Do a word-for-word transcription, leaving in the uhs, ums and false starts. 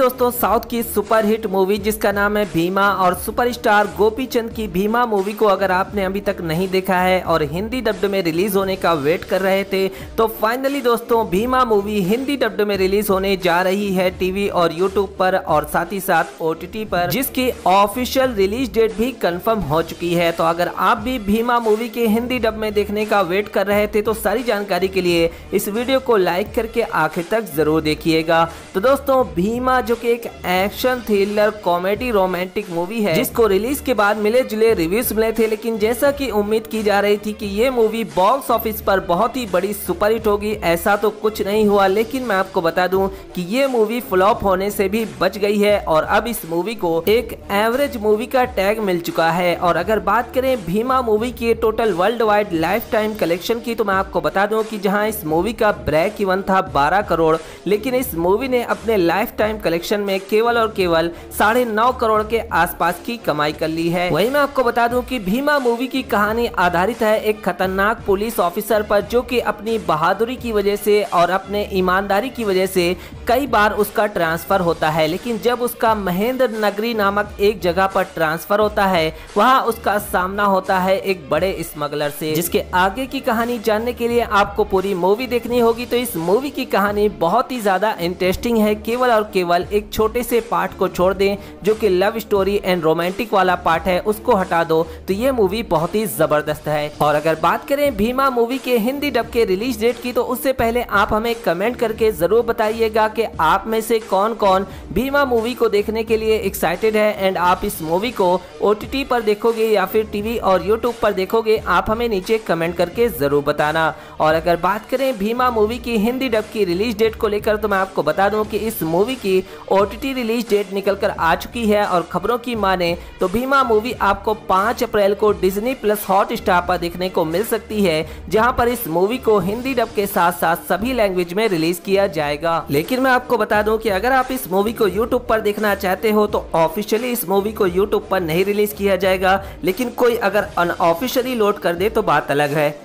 दोस्तों साउथ की superhit movie जिसका नाम है भीमा और सुपरस्टार गोपी चंद की भीमा मूवी को अगर आपने अभी तक नहीं देखा है और हिंदी डब्ड में रिलीज होने का वेट कर रहे थे तो फाइनली दोस्तों भीमा मूवी हिंदी डब्ड में रिलीज होने जा रही है टीवी और यूट्यूब पर और साथ ही साथ ओटीटी पर, जिसकी ऑफिशियल रिलीज डेट भी कंफर्म हो चुकी है। तो अगर आप भी भीमा मूवी के हिंदी डब में देखने का वेट कर रहे थे तो सारी जानकारी के लिए इस वीडियो को लाइक करके आखिर तक जरूर देखिएगा। तो दोस्तों भीमा जो कि एक action thriller comedy romantic movie है जिसको रिलीज के बाद मिले जुले रिव्यूज मिले थे, लेकिन जैसा कि उम्मीद की जा रही थी कि ये मूवी बॉक्स ऑफिस पर बहुत ही बड़ी सुपरहिट होगी, ऐसा तो कुछ नहीं हुआ। लेकिन मैं आपको बता दूं कि ये मूवी फ्लॉप होने से भी बच गई है और अब इस मूवी को एक एवरेज मूवी का टैग मिल चुका है। और अगर बात करें भीमा मूवी की total worldwide lifetime collection की तो मैं आपको बता दूं कि जहां इस मूवी का ब्रेक इवन था बारह करोड़, लेकिन इस मूवी ने अपने लाइफ टाइम कलेक्शन में केवल और केवल साढ़े नौ करोड़ के आसपास की कमाई कर ली है। वही मैं आपको बता दूं कि भीमा मूवी की कहानी आधारित है एक खतरनाक पुलिस ऑफिसर पर जो कि अपनी बहादुरी की वजह से और अपने ईमानदारी की वजह से कई बार उसका ट्रांसफर होता है, लेकिन जब उसका महेंद्र नगरी नामक एक जगह पर ट्रांसफर होता है वहां उसका सामना होता है एक बड़े स्मगलर से, जिसके आगे की कहानी जानने के लिए आपको पूरी मूवी देखनी होगी। तो इस मूवी की कहानी बहुत ही ज्यादा इंटरेस्टिंग है, केवल और केवल एक छोटे से पार्ट को छोड़ दें जो कि लव स्टोरी एंड रोमांटिक वाला पार्ट है उसको हटा दो तो ये मूवी बहुत ही जबरदस्त है। और अगर बात करें भीमा मूवी के हिंदी डब के रिलीज डेट की तो उससे पहले आप हमें कमेंट करके जरूर बताइएगा कि आप में से कौन कौन भीमा मूवी को देखने के लिए एक्साइटेड है एंड आप इस मूवी को ओटीटी पर देखोगे या फिर टीवी और यूट्यूब पर देखोगे, आप हमें नीचे कमेंट करके जरूर बताना। और अगर बात करें भीमा मूवी की हिंदी डब की रिलीज डेट को लेकर तो मैं आपको बता दूं कि इस मूवी की ओटीटी रिलीज डेट निकल कर आ चुकी है और खबरों की माने तो भीमा मूवी आपको पाँच अप्रैल को डिज्नी प्लस हॉटस्टार पर देखने को मिल सकती है, जहां पर इस मूवी को हिंदी डब के साथ साथ सभी लैंग्वेज में रिलीज किया जाएगा। लेकिन मैं आपको बता दूं कि अगर आप इस मूवी को यूट्यूब पर देखना चाहते हो तो ऑफिशियली इस मूवी को यूट्यूब पर नहीं रिलीज किया जाएगा, लेकिन कोई अगर अनऑफिशियली लोड कर दे तो बात अलग है।